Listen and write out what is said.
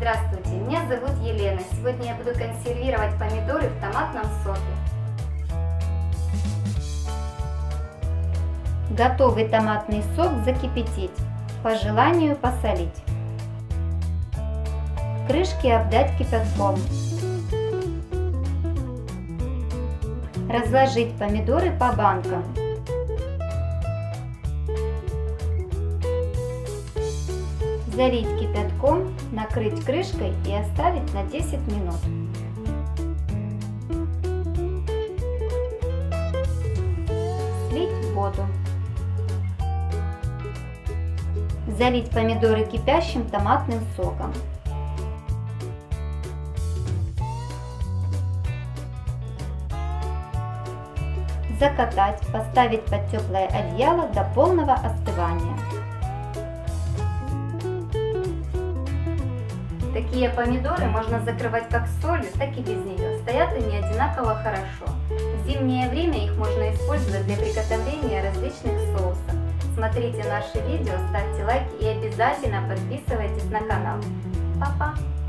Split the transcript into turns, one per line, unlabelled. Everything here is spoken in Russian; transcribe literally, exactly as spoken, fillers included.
Здравствуйте, меня зовут Елена. Сегодня я буду консервировать помидоры в томатном соке. Готовый томатный сок закипятить, по желанию посолить. Крышки обдать кипятком. Разложить помидоры по банкам. Залить кипятком, накрыть крышкой и оставить на десять минут. Слить воду. Залить помидоры кипящим томатным соком. Закатать, поставить под теплое одеяло до полного остывания. Такие помидоры можно закрывать как солью, так и без нее. Стоят они одинаково хорошо. В зимнее время их можно использовать для приготовления различных соусов. Смотрите наши видео, ставьте лайки и обязательно подписывайтесь на канал. Па-па!